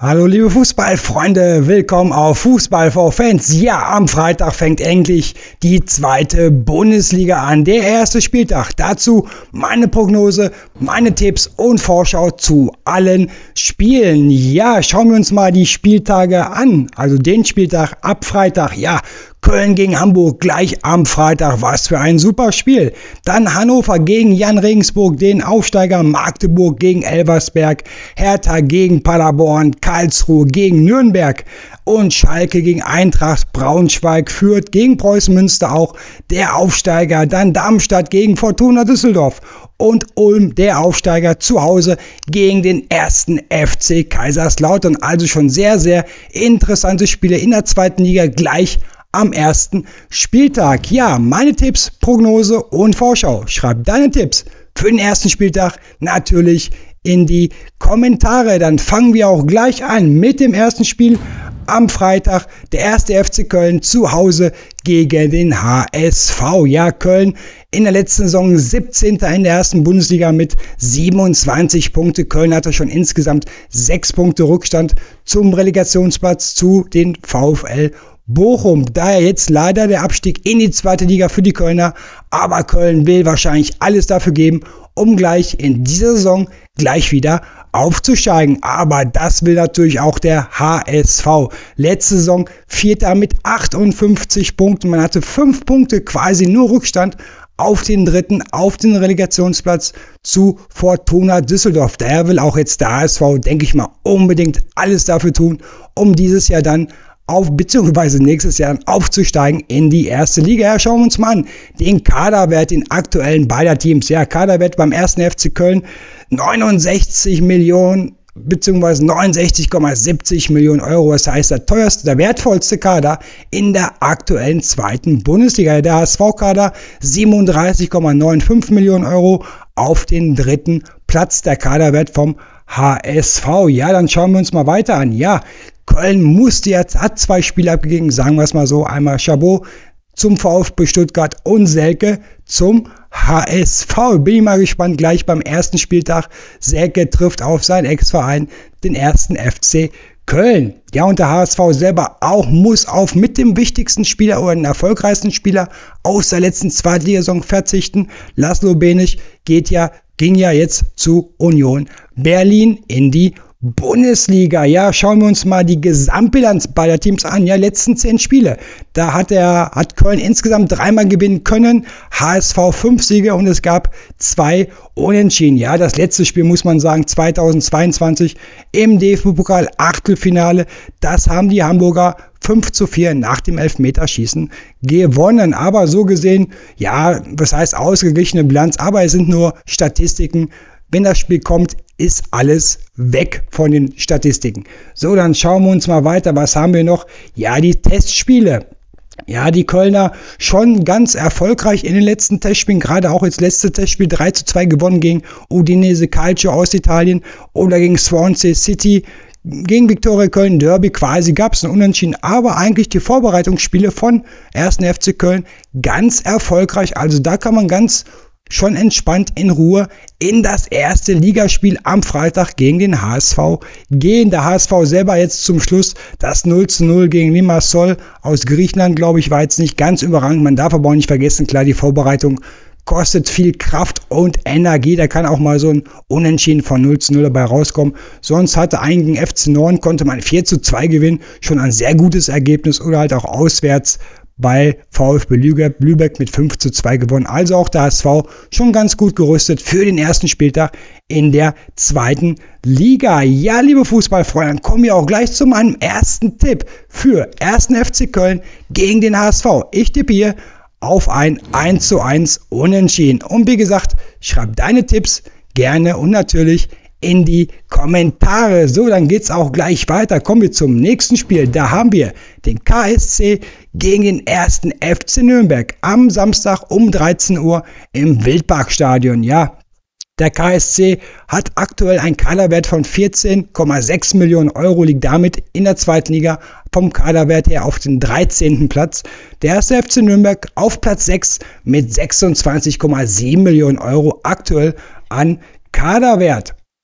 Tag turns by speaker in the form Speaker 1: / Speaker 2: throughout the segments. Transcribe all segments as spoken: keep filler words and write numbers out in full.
Speaker 1: Hallo liebe Fußballfreunde, willkommen auf Fußball for Fans. Ja, am Freitag fängt endlich die zweite Bundesliga an, der erste Spieltag. Dazu meine Prognose, meine Tipps und Vorschau zu allen Spielen. Ja, schauen wir uns mal die Spieltage an, also den Spieltag ab Freitag. Ja, Köln gegen Hamburg gleich am Freitag, was für ein super Spiel. Dann Hannover gegen Jan Regensburg, den Aufsteiger, Magdeburg gegen Elversberg, Hertha gegen Paderborn, Karlsruhe gegen Nürnberg und Schalke gegen Eintracht Braunschweig, Fürth gegen Preußen Münster auch der Aufsteiger, dann Darmstadt gegen Fortuna Düsseldorf und Ulm, der Aufsteiger, zu Hause gegen den ersten F C Kaiserslautern. Also schon sehr, sehr interessante Spiele in der zweiten Liga gleich am ersten Spieltag. Ja, meine Tipps, Prognose und Vorschau. Schreib deine Tipps für den ersten Spieltag natürlich in die Kommentare. Dann fangen wir auch gleich an mit dem ersten Spiel am Freitag. Der erste F C Köln zu Hause gegen den H S V. Ja, Köln in der letzten Saison siebzehnter in der ersten Bundesliga mit siebenundzwanzig Punkte. Köln hatte schon insgesamt sechs Punkte Rückstand zum Relegationsplatz zu den VfL Bochum. Daher jetzt leider der Abstieg in die zweite Liga für die Kölner. Aber Köln will wahrscheinlich alles dafür geben, um gleich in dieser Saison gleich wieder aufzusteigen. Aber das will natürlich auch der H S V. Letzte Saison Vierter mit achtundfünfzig Punkten. Man hatte fünf Punkte quasi nur Rückstand auf den dritten, auf den Relegationsplatz zu Fortuna Düsseldorf. Daher will auch jetzt der H S V, denke ich mal, unbedingt alles dafür tun, um dieses Jahr dann auf, beziehungsweise nächstes Jahr aufzusteigen in die erste Liga. Ja, schauen wir uns mal an den Kaderwert, den aktuellen beider Teams. Ja, Kaderwert beim ersten F C Köln neunundsechzig Millionen beziehungsweise neunundsechzig Komma siebzig Millionen Euro. Das heißt, der teuerste, der wertvollste Kader in der aktuellen zweiten Bundesliga. Der H S V-Kader siebenunddreißig Komma fünfundneunzig Millionen Euro auf den dritten Platz, der Kaderwert vom H S V. Ja, dann schauen wir uns mal weiter an. Ja, Köln musste jetzt, hat zwei Spiele abgegeben, sagen wir es mal so, einmal Chabot zum VfB Stuttgart und Selke zum H S V. Bin ich mal gespannt, gleich beim ersten Spieltag. Selke trifft auf seinen Ex-Verein, den ersten F C Köln. Ja, und der H S V selber auch muss auf mit dem wichtigsten Spieler oder den erfolgreichsten Spieler aus der letzten Zweitligasaison verzichten. Laszlo Benic geht ja, ging ja jetzt zu Union Berlin in die Bundesliga. Ja, schauen wir uns mal die Gesamtbilanz beider Teams an. Ja, letzten zehn Spiele. Da hat er, hat Köln insgesamt dreimal gewinnen können, H S V fünf Siege und es gab zwei Unentschieden. Ja, das letzte Spiel muss man sagen, zweitausendzweiundzwanzig im D F B-Pokal Achtelfinale. Das haben die Hamburger fünf zu vier nach dem Elfmeterschießen gewonnen. Aber so gesehen, ja, was heißt ausgeglichene Bilanz, aber es sind nur Statistiken. Wenn das Spiel kommt, ist alles weg von den Statistiken. So, dann schauen wir uns mal weiter. Was haben wir noch? Ja, die Testspiele. Ja, die Kölner schon ganz erfolgreich in den letzten Testspielen, gerade auch das letzte Testspiel drei zu zwei gewonnen gegen Udinese Calcio aus Italien oder gegen Swansea City. Gegen Viktoria Köln Derby quasi gab es einen Unentschieden, aber eigentlich die Vorbereitungsspiele von ersten F C Köln ganz erfolgreich. Also da kann man ganz schon entspannt in Ruhe in das erste Ligaspiel am Freitag gegen den H S V gehen. Der H S V selber jetzt zum Schluss das null zu null gegen Limassol aus Griechenland, glaube ich, war jetzt nicht ganz überragend. Man darf aber auch nicht vergessen, klar, die Vorbereitung kostet viel Kraft und Energie. Da kann auch mal so ein Unentschieden von null zu null dabei rauskommen. Sonst hatte einigen F C Norden, konnte man vier zu zwei gewinnen. Schon ein sehr gutes Ergebnis oder halt auch auswärts bei VfB Lübeck, Lübeck mit fünf zu zwei gewonnen. Also auch der H S V schon ganz gut gerüstet für den ersten Spieltag in der zweiten Liga. Ja, liebe Fußballfreunde, dann kommen wir auch gleich zu meinem ersten Tipp für ersten F C Köln gegen den H S V. Ich tippe hier auf ein eins zu eins Unentschieden. Und wie gesagt, schreib deine Tipps gerne und natürlich in die Kommentare. So, dann geht's auch gleich weiter. Kommen wir zum nächsten Spiel. Da haben wir den K S C gegen den ersten F C Nürnberg am Samstag um dreizehn Uhr im Wildparkstadion. Ja, der K S C hat aktuell einen Kaderwert von vierzehn Komma sechs Millionen Euro, liegt damit in der zweiten Liga vom Kaderwert her auf den dreizehnten Platz. Der erste F C Nürnberg auf Platz sechs mit sechsundzwanzig Komma sieben Millionen Euro aktuell an Kaderwert.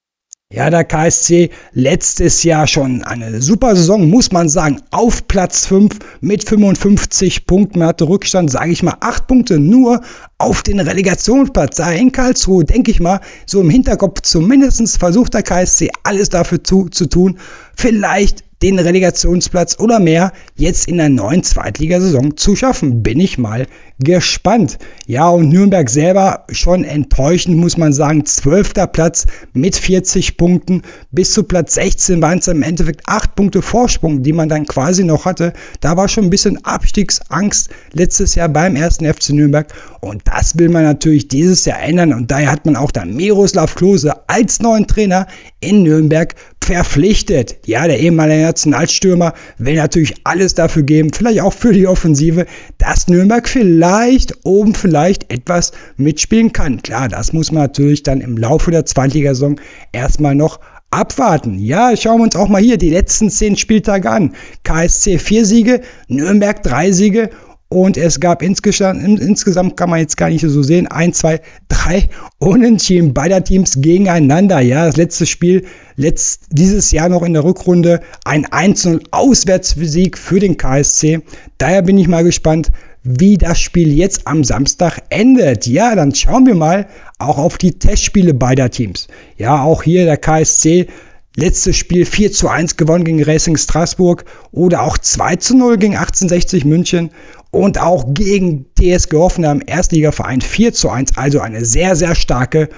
Speaker 1: Ja, der K S C letztes Jahr schon eine super Saison, muss man sagen, auf Platz fünf mit fünfundfünfzig Punkten. Man hatte Rückstand, sage ich mal, acht Punkte nur auf den Relegationsplatz. Da in Karlsruhe, denke ich mal, so im Hinterkopf zumindest versucht der K S C alles dafür zu, zu tun, vielleicht den Relegationsplatz oder mehr jetzt in der neuen Zweitligasaison zu schaffen. Bin ich mal gespannt. Ja, und Nürnberg selber schon enttäuschend, muss man sagen. Zwölfter Platz mit vierzig Punkten. Bis zu Platz sechzehn waren es im Endeffekt acht Punkte Vorsprung, die man dann quasi noch hatte. Da war schon ein bisschen Abstiegsangst letztes Jahr beim ersten F C Nürnberg. Und das will man natürlich dieses Jahr ändern. Und daher hat man auch dann Miroslav Klose als neuen Trainer in Nürnberg verpflichtet. Ja, der ehemalige Nationalstürmer will natürlich alles dafür geben, vielleicht auch für die Offensive, dass Nürnberg vielleicht oben vielleicht etwas mitspielen kann. Klar, das muss man natürlich dann im Laufe der Zweitligasaison erstmal noch abwarten. Ja, schauen wir uns auch mal hier die letzten zehn Spieltage an. K S C vier Siege, Nürnberg drei Siege. Und es gab insgesamt, insgesamt kann man jetzt gar nicht so sehen, eins, zwei, drei Unentschieden beider Teams gegeneinander. Ja, das letzte Spiel letzt, dieses Jahr noch in der Rückrunde ein eins zu null Auswärtssieg für den K S C. Daher bin ich mal gespannt, wie das Spiel jetzt am Samstag endet. Ja, dann schauen wir mal auch auf die Testspiele beider Teams. Ja, auch hier der K S C. Letztes Spiel vier zu eins gewonnen gegen Racing Straßburg oder auch zwei zu null gegen achtzehnhundertsechzig München und auch gegen T S G Hoffenheim, Erstligaverein vier zu eins. Also eine sehr, sehr starke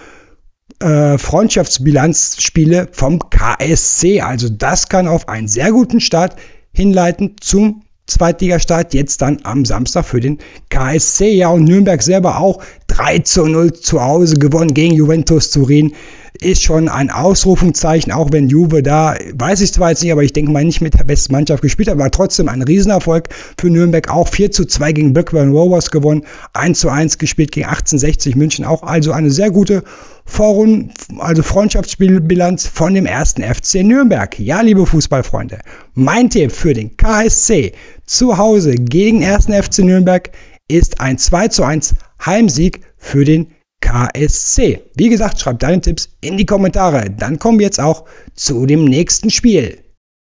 Speaker 1: äh, Freundschaftsbilanzspiele vom K S C. Also das kann auf einen sehr guten Start hinleiten zum Zweitligastart jetzt dann am Samstag für den K S C. Ja, und Nürnberg selber auch drei zu null zu Hause gewonnen gegen Juventus Turin. Ist schon ein Ausrufungszeichen, auch wenn Juve da, weiß ich zwar jetzt nicht, aber ich denke mal nicht mit der besten Mannschaft gespielt hat, aber trotzdem ein Riesenerfolg für Nürnberg. Auch vier zu zwei gegen Blackburn Rovers gewonnen, eins zu eins gespielt gegen achtzehnhundertsechzig München. Auch also eine sehr gute Vorrunde, also Freundschaftsspielbilanz von dem ersten F C Nürnberg. Ja, liebe Fußballfreunde, mein Tipp für den K S C zu Hause gegen ersten F C Nürnberg ist ein zwei zu eins Heimsieg für den K S C. Wie gesagt, schreibt deine Tipps in die Kommentare. Dann kommen wir jetzt auch zu dem nächsten Spiel.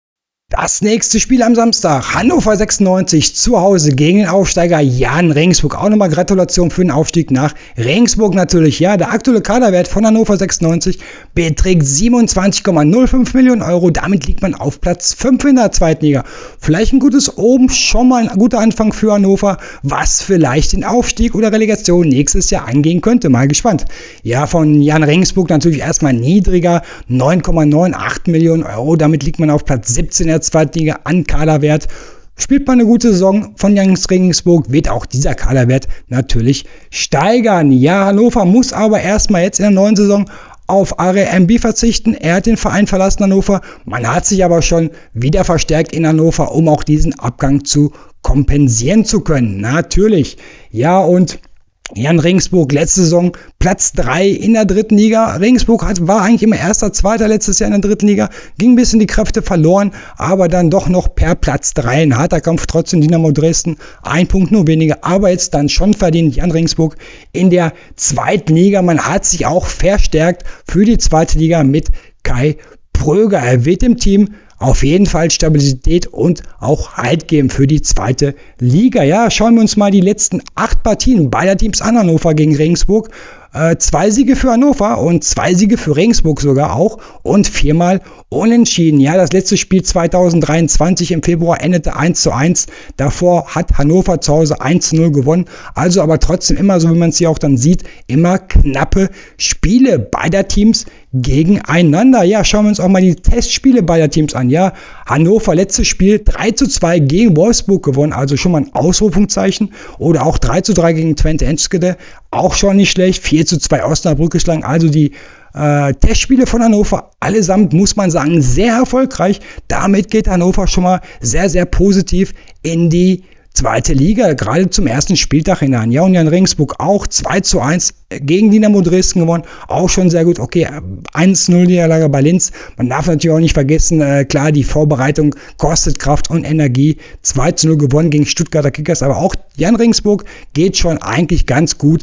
Speaker 1: Das nächste Spiel am Samstag, Hannover sechsundneunzig zu Hause gegen den Aufsteiger Jan Regensburg. Auch nochmal Gratulation für den Aufstieg nach Regensburg natürlich. Ja, der aktuelle Kaderwert von Hannover sechsundneunzig beträgt siebenundzwanzig Komma null fünf Millionen Euro. Damit liegt man auf Platz fünf in der zweiten Liga. Vielleicht ein gutes Oben, schon mal ein guter Anfang für Hannover, was vielleicht den Aufstieg oder Relegation nächstes Jahr angehen könnte. Mal gespannt. Ja, von Jan Regensburg natürlich erstmal niedriger, neun Komma achtundneunzig Millionen Euro. Damit liegt man auf Platz siebzehn in der Zweitliga an Kaderwert. Spielt man eine gute Saison von Jan Regensburg, wird auch dieser Kaderwert natürlich steigern. Ja, Hannover muss aber erstmal jetzt in der neuen Saison auf Are M B verzichten. Er hat den Verein verlassen, Hannover. Man hat sich aber schon wieder verstärkt in Hannover, um auch diesen Abgang zu kompensieren zu können. Natürlich. Ja, und Jan Regensburg letzte Saison Platz drei in der dritten Liga. Regensburg hat, war eigentlich immer erster, zweiter letztes Jahr in der dritten Liga. Ging ein bisschen die Kräfte verloren, aber dann doch noch per Platz drei. Ein harter Kampf trotzdem Dynamo Dresden. Ein Punkt nur weniger, aber jetzt dann schon verdient Jan Regensburg in der zweiten Liga. Man hat sich auch verstärkt für die zweite Liga mit Kai Pröger. Er wird dem Team auf jeden Fall Stabilität und auch Halt geben für die zweite Liga. Ja, schauen wir uns mal die letzten acht Partien beider Teams an. Hannover gegen Regensburg. Äh, zwei Siege für Hannover und zwei Siege für Regensburg sogar auch und viermal unentschieden. Ja, das letzte Spiel zweitausenddreiundzwanzig im Februar endete eins zu eins. Davor hat Hannover zu Hause eins zu null gewonnen. Also aber trotzdem immer, so wie man es hier auch dann sieht, immer knappe Spiele beider Teams gegeneinander. Ja, schauen wir uns auch mal die Testspiele beider Teams an. Ja, Hannover letztes Spiel drei zu zwei gegen Wolfsburg gewonnen, also schon mal ein Ausrufungszeichen. Oder auch drei zu drei gegen Twente Enschede, auch schon nicht schlecht. vier zu zwei Osnabrück geschlagen, also die äh, Testspiele von Hannover allesamt, muss man sagen, sehr erfolgreich. Damit geht Hannover schon mal sehr, sehr positiv in die zweite Liga, gerade zum ersten Spieltag hinein. Ja, und Jan Regensburg auch zwei zu eins gegen Dynamo Dresden gewonnen. Auch schon sehr gut. Okay, eins zu null Niederlage bei Linz. Man darf natürlich auch nicht vergessen, äh, klar, die Vorbereitung kostet Kraft und Energie. zwei zu null gewonnen gegen Stuttgarter Kickers. Aber auch Jan Regensburg geht schon eigentlich ganz gut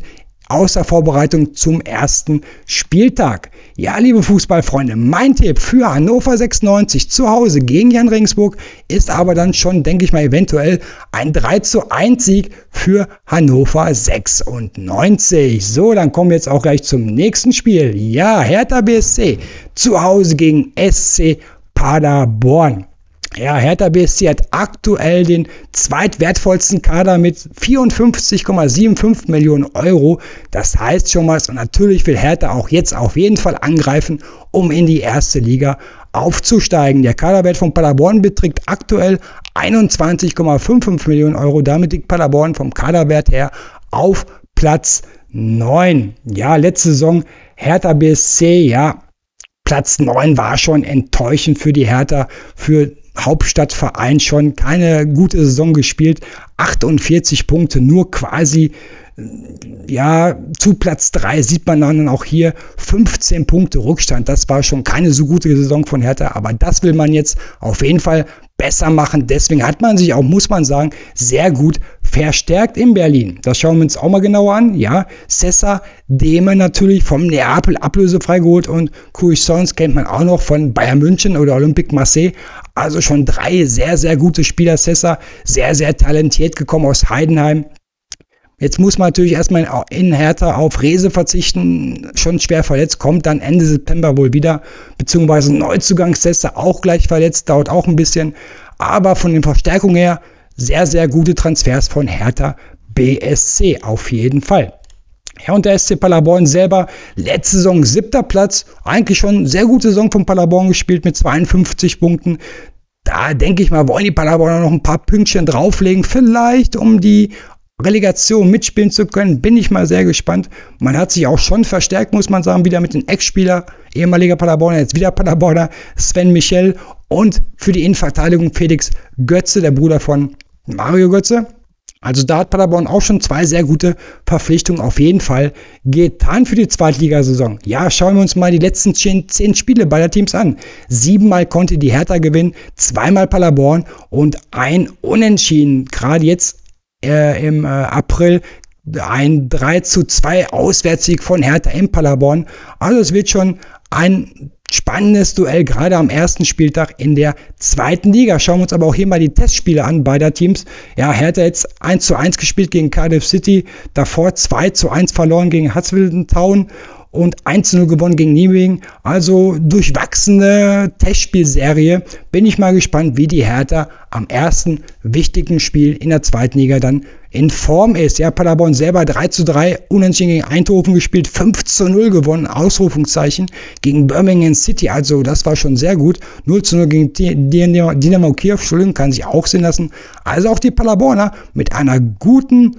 Speaker 1: aus der Vorbereitung zum ersten Spieltag. Ja, liebe Fußballfreunde, mein Tipp für Hannover sechsundneunzig zu Hause gegen Jan Regensburg ist aber dann schon, denke ich mal, eventuell ein drei zu eins Sieg für Hannover sechsundneunzig. So, dann kommen wir jetzt auch gleich zum nächsten Spiel. Ja, Hertha B S C zu Hause gegen S C Paderborn. Ja, Hertha B S C hat aktuell den zweitwertvollsten Kader mit vierundfünfzig Komma fünfundsiebzig Millionen Euro. Das heißt schon mal, und natürlich will Hertha auch jetzt auf jeden Fall angreifen, um in die erste Liga aufzusteigen. Der Kaderwert von Paderborn beträgt aktuell einundzwanzig Komma fünfundfünfzig Millionen Euro. Damit liegt Paderborn vom Kaderwert her auf Platz neun. Ja, letzte Saison Hertha B S C, ja, Platz neun war schon enttäuschend für die Hertha, für Hauptstadtverein schon keine gute Saison gespielt, achtundvierzig Punkte, nur quasi ja zu Platz drei sieht man dann auch hier fünfzehn Punkte Rückstand. Das war schon keine so gute Saison von Hertha, aber das will man jetzt auf jeden Fall besser machen. Deswegen hat man sich auch, muss man sagen, sehr gut verstärkt in Berlin. Das schauen wir uns auch mal genauer an. Ja, Sessa Dehme natürlich vom Neapel ablösefrei geholt und Cuisance kennt man auch noch von Bayern München oder Olympique Marseille. Also schon drei sehr, sehr gute Spieler. Sessa sehr, sehr talentiert gekommen aus Heidenheim. Jetzt muss man natürlich erstmal in Hertha auf Rehse verzichten, schon schwer verletzt, kommt dann Ende September wohl wieder, beziehungsweise Neuzugang Sessa auch gleich verletzt, dauert auch ein bisschen, aber von den Verstärkungen her sehr, sehr gute Transfers von Hertha B S C auf jeden Fall. Ja, und der S C Paderborn selber, letzte Saison siebter Platz, eigentlich schon sehr gute Saison von Paderborn gespielt mit zweiundfünfzig Punkten. Da denke ich mal, wollen die Paderborner noch ein paar Pünktchen drauflegen, vielleicht um die Relegation mitspielen zu können, bin ich mal sehr gespannt. Man hat sich auch schon verstärkt, muss man sagen, wieder mit den Ex-Spieler, ehemaliger Paderborner, jetzt wieder Paderborner, Sven Michel und für die Innenverteidigung Felix Götze, der Bruder von Mario Götze. Also da hat Paderborn auch schon zwei sehr gute Verpflichtungen auf jeden Fall getan für die Zweitligasaison. Ja, schauen wir uns mal die letzten zehn, zehn Spiele beider Teams an. Siebenmal konnte die Hertha gewinnen, zweimal Paderborn und ein Unentschieden. Gerade jetzt Äh, im äh, April ein drei zu zwei Auswärtssieg von Hertha in Paderborn. Also es wird schon ein spannendes Duell, gerade am ersten Spieltag in der zweiten Liga. Schauen wir uns aber auch hier mal die Testspiele an beider Teams. Ja, Hertha jetzt eins zu eins gespielt gegen Cardiff City, davor zwei zu eins verloren gegen Huddersfield Town und eins zu null gewonnen gegen Nijmegen. Also durchwachsene Testspielserie. Bin ich mal gespannt, wie die Hertha am ersten wichtigen Spiel in der zweiten Liga dann in Form ist. Ja, Paderborn selber drei zu drei, unentschieden gegen Eindhoven gespielt, fünf zu null gewonnen, Ausrufungszeichen, gegen Birmingham City. Also das war schon sehr gut. null zu null gegen Dynamo Kiew, Entschuldigung, kann sich auch sehen lassen. Also auch die Paderborner mit einer guten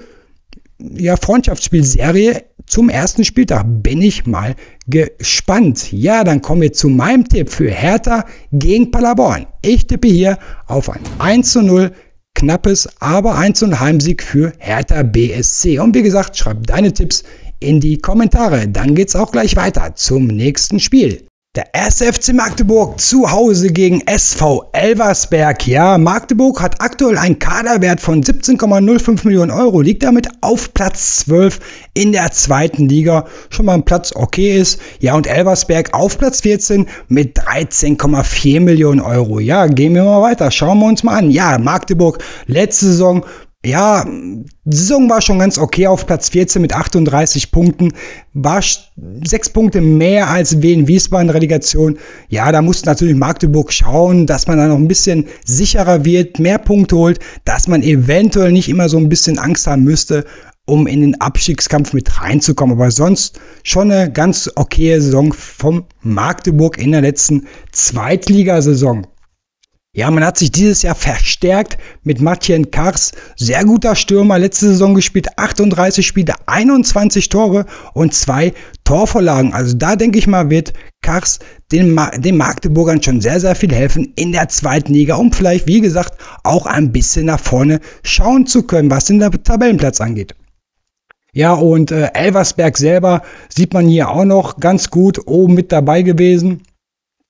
Speaker 1: ja, Freundschaftsspielserie zum ersten Spieltag. Bin ich mal gespannt. Ja, dann kommen wir zu meinem Tipp für Hertha gegen Paderborn. Ich tippe hier auf ein eins zu null, knappes, aber eins zu null Heimsieg für Hertha B S C. Und wie gesagt, schreib deine Tipps in die Kommentare. Dann geht's auch gleich weiter zum nächsten Spiel. Der erste F C Magdeburg zu Hause gegen S V Elversberg. Ja, Magdeburg hat aktuell einen Kaderwert von siebzehn Komma null fünf Millionen Euro, liegt damit auf Platz zwölf in der zweiten Liga. Schon mal ein Platz okay ist. Ja, und Elversberg auf Platz vierzehn mit dreizehn Komma vier Millionen Euro. Ja, gehen wir mal weiter. Schauen wir uns mal an. Ja, Magdeburg letzte Saison. Ja, die Saison war schon ganz okay auf Platz vierzehn mit achtunddreißig Punkten, war sechs Punkte mehr als Wien Wiesbaden Relegation. Ja, da muss natürlich Magdeburg schauen, dass man da noch ein bisschen sicherer wird, mehr Punkte holt, dass man eventuell nicht immer so ein bisschen Angst haben müsste, um in den Abstiegskampf mit reinzukommen. Aber sonst schon eine ganz okaye Saison vom Magdeburg in der letzten Zweitligasaison. Ja, man hat sich dieses Jahr verstärkt mit Mathieu Kars, sehr guter Stürmer, letzte Saison gespielt, achtunddreißig Spiele, einundzwanzig Tore und zwei Torvorlagen. Also da denke ich mal, wird Kars den, Ma- den Magdeburgern schon sehr, sehr viel helfen in der zweiten Liga, um vielleicht, wie gesagt, auch ein bisschen nach vorne schauen zu können, was den Tabellenplatz angeht. Ja, und äh, Elversberg selber sieht man hier auch noch ganz gut oben mit dabei gewesen.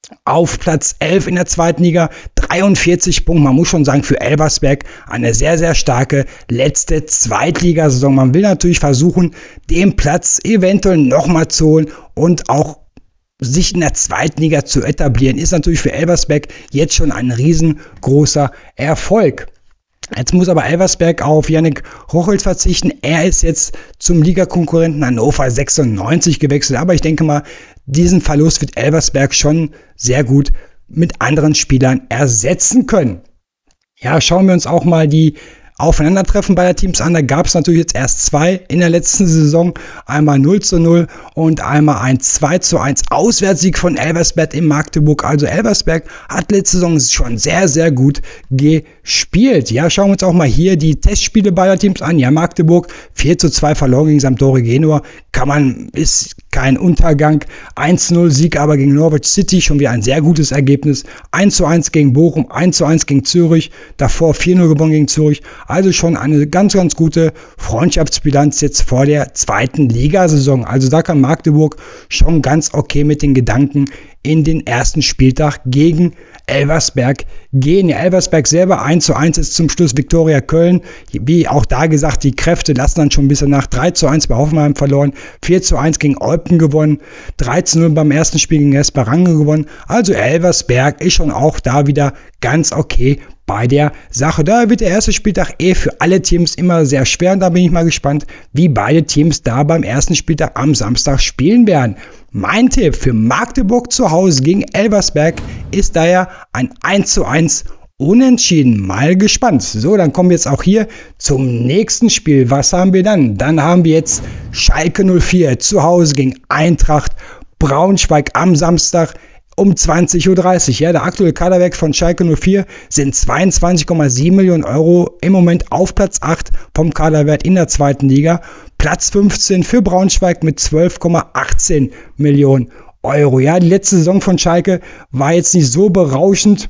Speaker 1: auf Platz elf in der zweiten Liga, dreiundvierzig Punkte. Man muss schon sagen, für Elversberg eine sehr, sehr starke letzte Zweitligasaison. Man will natürlich versuchen, den Platz eventuell nochmal zu holen und auch sich in der zweiten Liga zu etablieren. Ist natürlich für Elversberg jetzt schon ein riesengroßer Erfolg. Jetzt muss aber Elversberg auf Yannick Rochholz verzichten. Er ist jetzt zum Ligakonkurrenten Hannover sechsundneunzig gewechselt. Aber ich denke mal, diesen Verlust wird Elversberg schon sehr gut mit anderen Spielern ersetzen können. Ja, schauen wir uns auch mal die Aufeinandertreffen beider Teams an. Da gab es natürlich jetzt erst zwei in der letzten Saison. Einmal null zu null und einmal ein zwei zu eins Auswärtssieg von Elversberg in Magdeburg. Also Elversberg hat letzte Saison schon sehr, sehr gut gespielt. Ja, schauen wir uns auch mal hier die Testspiele beider Teams an. Ja, Magdeburg vier zu zwei verloren gegen Sampdoria Genua. Kann man, ist kein Untergang. eins zu null Sieg aber gegen Norwich City, schon wieder ein sehr gutes Ergebnis. eins zu eins gegen Bochum, eins zu eins gegen Zürich. Davor vier zu null gewonnen gegen Zürich. Also schon eine ganz, ganz gute Freundschaftsbilanz jetzt vor der zweiten Ligasaison. Also da kann Magdeburg schon ganz okay mit den Gedanken in den ersten Spieltag gegen Elversberg gehen. Ja, Elversberg selber eins zu eins ist zum Schluss Viktoria Köln. Wie auch da gesagt, die Kräfte lassen dann schon ein bisschen nach. drei zu eins bei Hoffenheim verloren, vier zu eins gegen Eupen gewonnen, drei zu null beim ersten Spiel gegen Esperange gewonnen. Also Elversberg ist schon auch da wieder ganz okay bei der Sache. Da wird der erste Spieltag eh für alle Teams immer sehr schwer und da bin ich mal gespannt, wie beide Teams da beim ersten Spieltag am Samstag spielen werden. Mein Tipp für Magdeburg zu Hause gegen Elversberg ist daher ein eins zu eins Unentschieden. Mal gespannt. So, dann kommen wir jetzt auch hier zum nächsten Spiel. Was haben wir dann? Dann haben wir jetzt Schalke null vier zu Hause gegen Eintracht Braunschweig am Samstag um zwanzig Uhr dreißig. Ja, der aktuelle Kaderwert von Schalke null vier sind zweiundzwanzig Komma sieben Millionen Euro. Im Moment auf Platz acht vom Kaderwert in der zweiten Liga. Platz fünfzehn für Braunschweig mit zwölf Komma achtzehn Millionen Euro. Ja, die letzte Saison von Schalke war jetzt nicht so berauschend.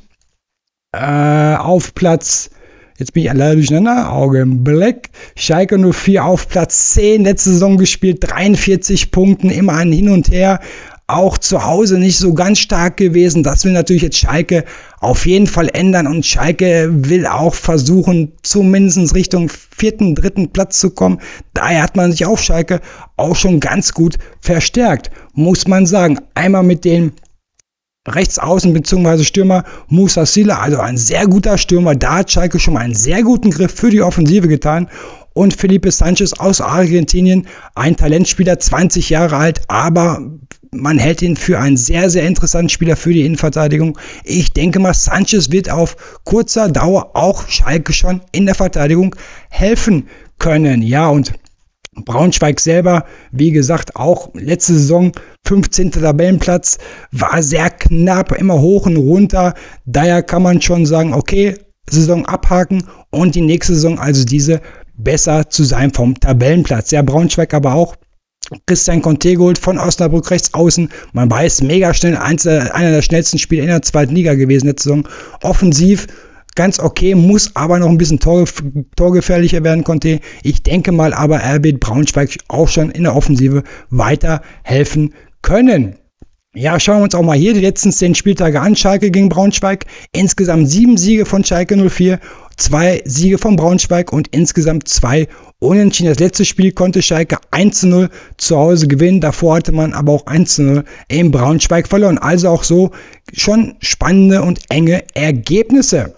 Speaker 1: Äh, auf Platz, jetzt bin ich leider durcheinander, Augenblick. Schalke null vier auf Platz zehn, letzte Saison gespielt, dreiundvierzig Punkten, immer ein Hin und Her. Auch zu Hause nicht so ganz stark gewesen. Das will natürlich jetzt Schalke auf jeden Fall ändern und Schalke will auch versuchen, zumindest Richtung vierten, dritten Platz zu kommen. Daher hat man sich auf Schalke auch schon ganz gut verstärkt, muss man sagen. Einmal mit den Rechtsaußen bzw. Stürmer Moussa Sila, also ein sehr guter Stürmer. Da hat Schalke schon mal einen sehr guten Griff für die Offensive getan. Und Felipe Sanchez aus Argentinien, ein Talentspieler, zwanzig Jahre alt, aber man hält ihn für einen sehr, sehr interessanten Spieler für die Innenverteidigung. Ich denke mal, Sanchez wird auf kurzer Dauer auch Schalke schon in der Verteidigung helfen können. Ja, und Braunschweig selber, wie gesagt, auch letzte Saison fünfzehnter Tabellenplatz, war sehr knapp, immer hoch und runter. Daher kann man schon sagen, okay, Saison abhaken und die nächste Saison, also diese, besser zu sein vom Tabellenplatz. Ja, Braunschweig aber auch Christian Conte geholt von Osnabrück rechts außen. Man weiß, mega schnell, einer der schnellsten Spieler in der zweiten Liga gewesen letzte Saison. Offensiv ganz okay, muss aber noch ein bisschen tor, torgefährlicher werden, Conte. Ich denke mal, aber er wird Braunschweig auch schon in der Offensive weiterhelfen können. Ja, schauen wir uns auch mal hier die letzten zehn Spieltage an. Schalke gegen Braunschweig. Insgesamt sieben Siege von Schalke null vier, zwei Siege von Braunschweig und insgesamt zwei Unentschieden. Das letzte Spiel konnte Schalke eins zu null zu Hause gewinnen. Davor hatte man aber auch eins zu null in Braunschweig verloren. Also auch so schon spannende und enge Ergebnisse.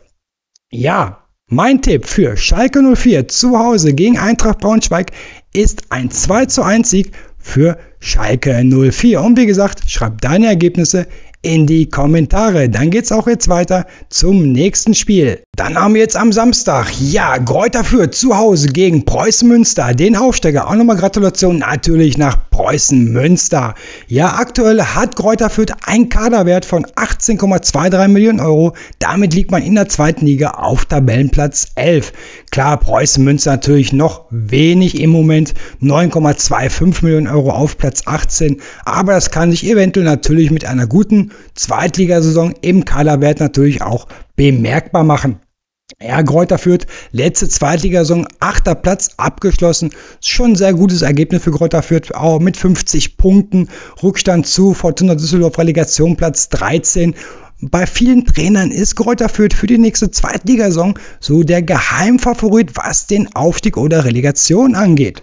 Speaker 1: Ja, mein Tipp für Schalke null vier zu Hause gegen Eintracht Braunschweig ist ein zwei zu eins Sieg für Schalke null vier. Und wie gesagt, schreib deine Ergebnisse in die Kommentare. Dann geht's auch jetzt weiter zum nächsten Spiel. Dann haben wir jetzt am Samstag, ja, Greuther Fürth zu Hause gegen Preußen Münster, den Aufsteiger. Auch nochmal Gratulation natürlich nach Preußen Münster. Ja, aktuell hat Greuther Fürth einen Kaderwert von achtzehn Komma dreiundzwanzig Millionen Euro. Damit liegt man in der zweiten Liga auf Tabellenplatz elf. Klar, Preußen Münster natürlich noch wenig im Moment, neun Komma fünfundzwanzig Millionen Euro auf Platz achtzehn. Aber das kann sich eventuell natürlich mit einer guten Zweitligasaison im Kaderwert natürlich auch bemerkbar machen. Ja, Greuther Fürth, letzte Zweitligasaison, achter Platz abgeschlossen. Schon ein sehr gutes Ergebnis für Greuther Fürth, auch mit fünfzig Punkten. Rückstand zu Fortuna Düsseldorf, Relegation Platz dreizehn. Bei vielen Trainern ist Greuther Fürth für die nächste Zweitligasaison so der Geheimfavorit, was den Aufstieg oder Relegation angeht.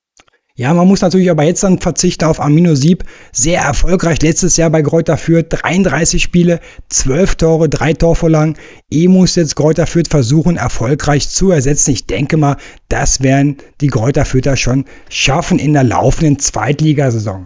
Speaker 1: Ja, man muss natürlich aber jetzt dann verzichten auf Amino Sieb. Sehr erfolgreich letztes Jahr bei Greuther Fürth. dreiunddreißig Spiele, zwölf Tore, drei Torvorlagen. E muss jetzt Greuther Fürth versuchen, erfolgreich zu ersetzen. Ich denke mal, das werden die Greuther Fürther schon schaffen in der laufenden Zweitligasaison.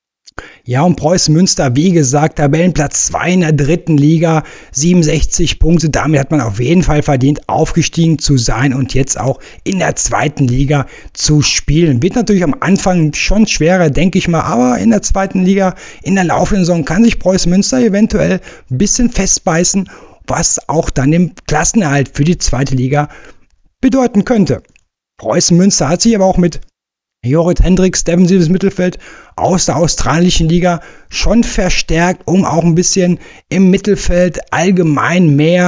Speaker 1: Ja, und Preußen Münster, wie gesagt, Tabellenplatz zwei in der dritten Liga, siebenundsechzig Punkte. Damit hat man auf jeden Fall verdient, aufgestiegen zu sein und jetzt auch in der zweiten Liga zu spielen. Wird natürlich am Anfang schon schwerer, denke ich mal, aber in der zweiten Liga, in der laufenden Saison kann sich Preußen Münster eventuell ein bisschen festbeißen, was auch dann den Klassenerhalt für die zweite Liga bedeuten könnte. Preußen Münster hat sich aber auch mit Jorrit Hendricks, defensives Mittelfeld aus der australischen Liga, schon verstärkt, um auch ein bisschen im Mittelfeld allgemein mehr,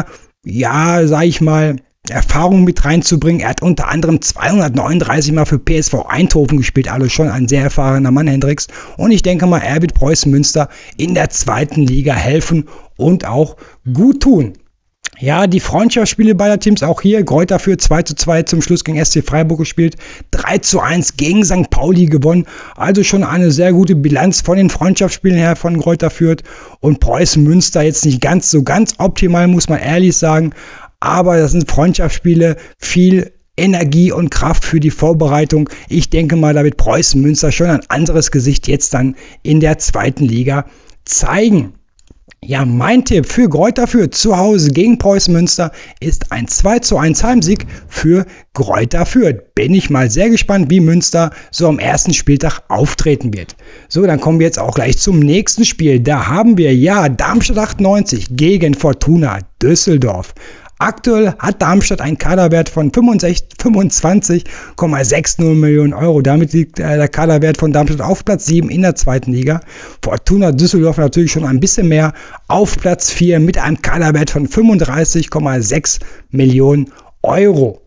Speaker 1: ja, sag ich mal, Erfahrung mit reinzubringen. Er hat unter anderem zweihundertneununddreißig Mal für P S V Eindhoven gespielt, also schon ein sehr erfahrener Mann, Hendricks. Und ich denke mal, er wird Preußen Münster in der zweiten Liga helfen und auch gut tun. Ja, die Freundschaftsspiele beider Teams auch hier. Greuther Fürth zwei zu zwei zum Schluss gegen S C Freiburg gespielt. drei zu eins gegen Sankt Pauli gewonnen. Also schon eine sehr gute Bilanz von den Freundschaftsspielen her von Greuther Fürth. Und Preußen Münster jetzt nicht ganz so ganz optimal, muss man ehrlich sagen. Aber das sind Freundschaftsspiele, viel Energie und Kraft für die Vorbereitung. Ich denke mal, da wird Preußen Münster schon ein anderes Gesicht jetzt dann in der zweiten Liga zeigen. Ja, mein Tipp für Greuther Fürth zu Hause gegen Preußen Münster ist ein zwei zu eins Heimsieg für Greuther Fürth. Bin ich mal sehr gespannt, wie Münster so am ersten Spieltag auftreten wird. So, dann kommen wir jetzt auch gleich zum nächsten Spiel. Da haben wir ja Darmstadt achtundneunzig gegen Fortuna Düsseldorf. Aktuell hat Darmstadt einen Kaderwert von fünfundzwanzig Komma sechzig Millionen Euro. Damit liegt äh, der Kaderwert von Darmstadt auf Platz sieben in der zweiten Liga. Fortuna Düsseldorf natürlich schon ein bisschen mehr auf Platz vier mit einem Kaderwert von fünfunddreißig Komma sechs Millionen Euro.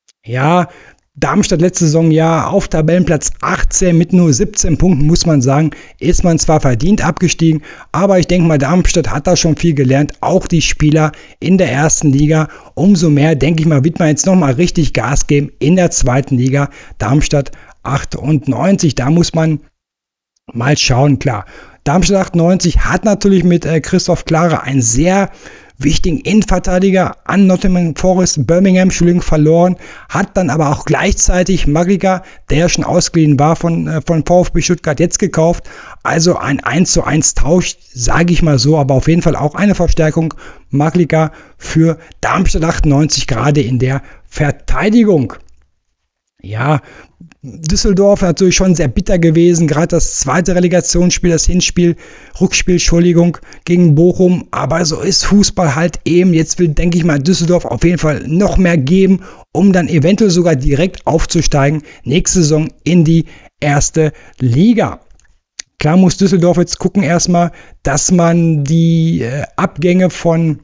Speaker 1: Ja, Darmstadt letzte Saison ja auf Tabellenplatz achtzehn mit nur siebzehn Punkten, muss man sagen, ist man zwar verdient abgestiegen, aber ich denke mal, Darmstadt hat da schon viel gelernt, auch die Spieler in der ersten Liga. Umso mehr, denke ich mal, wird man jetzt nochmal richtig Gas geben in der zweiten Liga. Darmstadt achtundneunzig, da muss man mal schauen, klar. Darmstadt achtundneunzig hat natürlich mit äh, Christoph Klare einen sehr wichtigen Innenverteidiger an Nottingham Forest Birmingham Entschuldigung, verloren, hat dann aber auch gleichzeitig Magica, der ja schon ausgeliehen war von, äh, von VfB Stuttgart, jetzt gekauft. Also ein eins zu eins Tausch, sage ich mal so, aber auf jeden Fall auch eine Verstärkung Magica für Darmstadt achtundneunzig, gerade in der Verteidigung. Ja, Düsseldorf natürlich schon sehr bitter gewesen, gerade das zweite Relegationsspiel, das Hinspiel, Rückspiel, Entschuldigung, gegen Bochum, aber so ist Fußball halt eben. Jetzt will, denke ich mal, Düsseldorf auf jeden Fall noch mehr geben, um dann eventuell sogar direkt aufzusteigen, nächste Saison in die erste Liga. Klar muss Düsseldorf jetzt gucken erstmal, dass man die äh, Abgänge von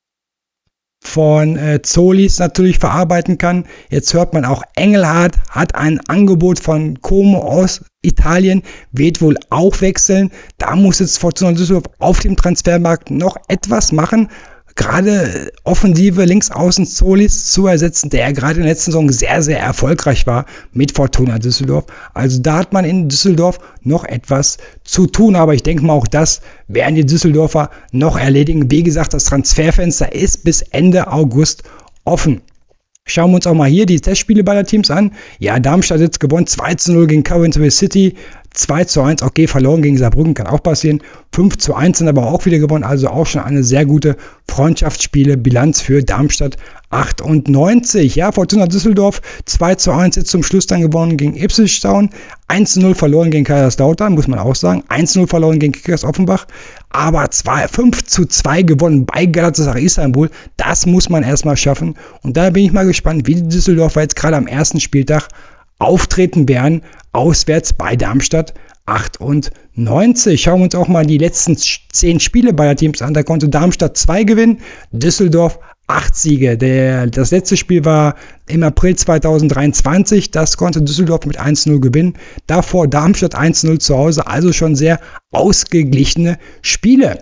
Speaker 1: von äh, Zolis natürlich verarbeiten kann. Jetzt hört man auch, Engelhardt hat ein Angebot von Como aus Italien, wird wohl auch wechseln. Da muss jetzt Fortuna Düsseldorf auf dem Transfermarkt noch etwas machen. Gerade Offensive links außen Zolis zu ersetzen, der ja gerade in der letzten Saison sehr, sehr erfolgreich war mit Fortuna Düsseldorf. Also da hat man in Düsseldorf noch etwas zu tun, aber ich denke mal, auch das werden die Düsseldorfer noch erledigen. Wie gesagt, das Transferfenster ist bis Ende August offen. Schauen wir uns auch mal hier die Testspiele beider Teams an. Ja, Darmstadt jetzt gewonnen, zwei zu null gegen Coventry City, zwei zu eins, okay, verloren gegen Saarbrücken, kann auch passieren. fünf zu eins sind aber auch wieder gewonnen, also auch schon eine sehr gute Freundschaftsspiele-Bilanz für Darmstadt achtundneunzig. Ja, Fortuna Düsseldorf zwei zu eins jetzt zum Schluss dann gewonnen gegen Ipswich Town, eins zu null verloren gegen Kaiserslautern, muss man auch sagen, eins zu null verloren gegen Kickers Offenbach, aber fünf zu zwei gewonnen bei Galatasaray Istanbul, das muss man erstmal schaffen und da bin ich mal gespannt, wie die Düsseldorfer jetzt gerade am ersten Spieltag auftreten werden, auswärts bei Darmstadt achtundneunzig. Schauen wir uns auch mal die letzten zehn Spiele beider Teams an. Da konnte Darmstadt zwei gewinnen, Düsseldorf acht Siege. Der, das letzte Spiel war im April zweitausenddreiundzwanzig. Das konnte Düsseldorf mit eins zu null gewinnen. Davor Darmstadt eins zu null zu Hause. Also schon sehr ausgeglichene Spiele.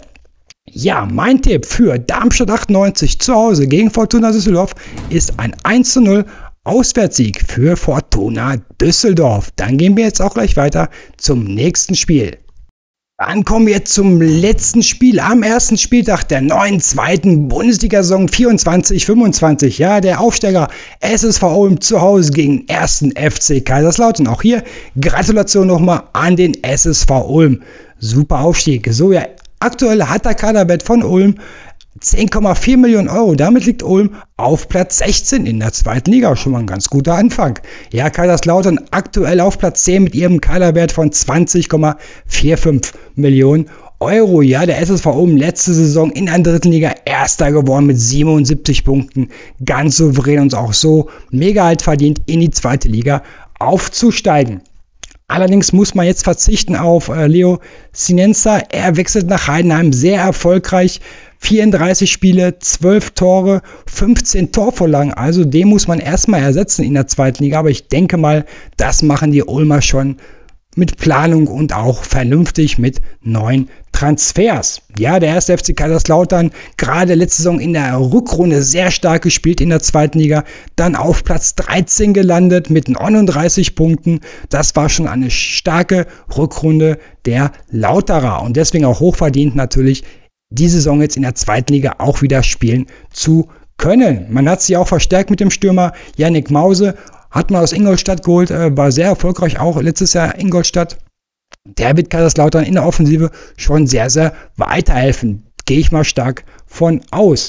Speaker 1: Ja, mein Tipp für Darmstadt achtundneunzig zu Hause gegen Fortuna Düsseldorf ist ein eins zu null Auswärtssieg für Fortuna Düsseldorf. Dann gehen wir jetzt auch gleich weiter zum nächsten Spiel. Dann kommen wir zum letzten Spiel am ersten Spieltag der neuen zweiten Bundesliga-Saison vierundzwanzig fünfundzwanzig. Ja, der Aufsteiger S S V Ulm zu Hause gegen ersten F C Kaiserslautern. Auch hier Gratulation nochmal an den S S V Ulm. Super Aufstieg. So, ja, aktuell hat der Kaderwert von Ulm zehn Komma vier Millionen Euro. Damit liegt Ulm auf Platz sechzehn in der zweiten Liga. Schon mal ein ganz guter Anfang. Ja, Kaiserslautern aktuell auf Platz zehn mit ihrem Kaderwert von zwanzig Komma fünfundvierzig Millionen Euro. Ja, der S S V Ulm letzte Saison in der dritten Liga Erster geworden mit siebenundsiebzig Punkten. Ganz souverän und auch so mega halt verdient, in die zweite Liga aufzusteigen. Allerdings muss man jetzt verzichten auf äh, Leo Sinenza. Er wechselt nach Heidenheim, sehr erfolgreich. vierunddreißig Spiele, zwölf Tore, fünfzehn Torvorlagen. Also den muss man erstmal ersetzen in der zweiten Liga. Aber ich denke mal, das machen die Ulmer schon mit Planung und auch vernünftig mit neuen Transfers. Ja, der erste F C Kaiserslautern, gerade letzte Saison in der Rückrunde sehr stark gespielt in der zweiten Liga, dann auf Platz dreizehn gelandet mit neununddreißig Punkten. Das war schon eine starke Rückrunde der Lauterer und deswegen auch hochverdient natürlich die Saison jetzt in der zweiten Liga auch wieder spielen zu können. Man hat sich auch verstärkt mit dem Stürmer Yannick Mause, hat man aus Ingolstadt geholt, war sehr erfolgreich auch letztes Jahr Ingolstadt. Der wird Kaiserslautern in der Offensive schon sehr, sehr weiterhelfen. Gehe ich mal stark von aus.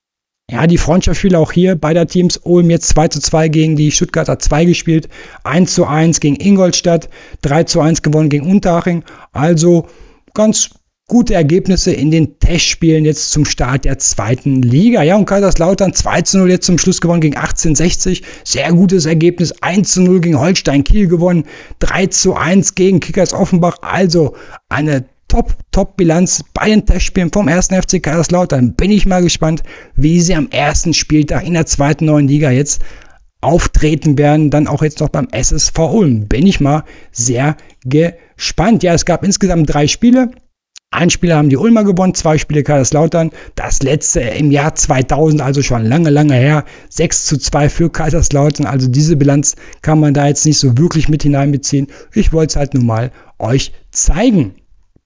Speaker 1: Ja, die Freundschaftsspiele auch hier beider Teams. Ulm jetzt zwei zu zwei gegen die Stuttgarter zwei gespielt. eins zu eins gegen Ingolstadt. drei zu eins gewonnen gegen Unterhaching. Also ganz gute Ergebnisse in den Testspielen jetzt zum Start der zweiten Liga. Ja, und Kaiserslautern zwei zu null jetzt zum Schluss gewonnen gegen achtzehnhundertsechzig. Sehr gutes Ergebnis. eins zu null gegen Holstein Kiel gewonnen. drei zu eins gegen Kickers Offenbach. Also eine Top-Top-Bilanz bei den Testspielen vom ersten F C Kaiserslautern. Bin ich mal gespannt, wie sie am ersten Spieltag in der zweiten neuen Liga jetzt auftreten werden. Dann auch jetzt noch beim S S V Ulm. Bin ich mal sehr gespannt. Ja, es gab insgesamt drei Spiele. Ein Spiel haben die Ulmer gewonnen, zwei Spiele Kaiserslautern. Das letzte im Jahr zweitausend, also schon lange, lange her. sechs zu zwei für Kaiserslautern. Also diese Bilanz kann man da jetzt nicht so wirklich mit hineinbeziehen. Ich wollte es halt nun mal euch zeigen.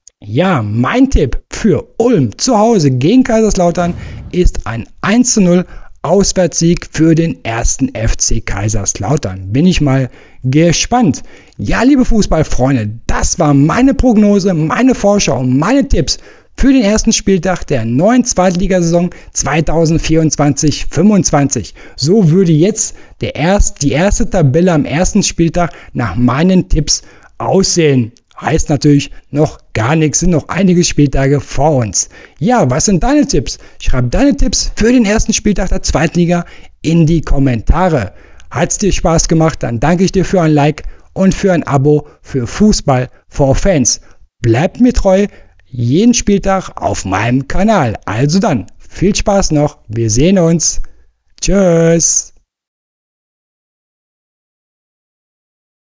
Speaker 1: Ja, mein Tipp für Ulm zu Hause gegen Kaiserslautern ist ein eins zu null Auswärtssieg für den ersten F C Kaiserslautern. Bin ich mal gespannt. Ja, liebe Fußballfreunde, das war meine Prognose, meine Vorschau und meine Tipps für den ersten Spieltag der neuen Zweitligasaison zweitausendvierundzwanzig fünfundzwanzig. So würde jetzt der erst, die erste Tabelle am ersten Spieltag nach meinen Tipps aussehen. Heißt natürlich noch gar nichts, sind noch einige Spieltage vor uns. Ja, was sind deine Tipps? Schreib deine Tipps für den ersten Spieltag der zweiten Liga in die Kommentare. Hat es dir Spaß gemacht, dann danke ich dir für ein Like und für ein Abo für Fußball for Fans. Bleibt mir treu, jeden Spieltag auf meinem Kanal. Also dann, viel Spaß noch, wir sehen uns. Tschüss.